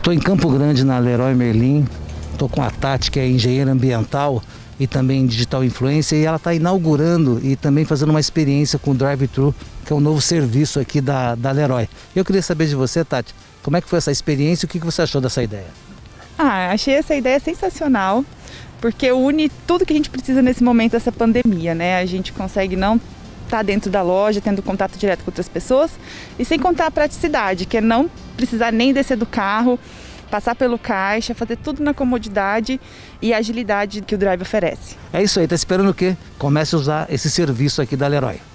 Estou em Campo Grande, na Leroy Merlin. Estou com a Tati, que é engenheira ambiental e também digital influencer, e ela está inaugurando e também fazendo uma experiência com o Drive-Thru, que é um novo serviço aqui da Leroy. Eu queria saber de você, Tati, como é que foi essa experiência e o que você achou dessa ideia? Achei essa ideia sensacional, porque une tudo que a gente precisa nesse momento dessa pandemia, né? A gente consegue não estar dentro da loja, tendo contato direto com outras pessoas, e sem contar a praticidade, que é não precisar nem descer do carro, passar pelo caixa, fazer tudo na comodidade e agilidade que o Drive oferece. É isso aí, tá esperando o quê? Comece a usar esse serviço aqui da Leroy.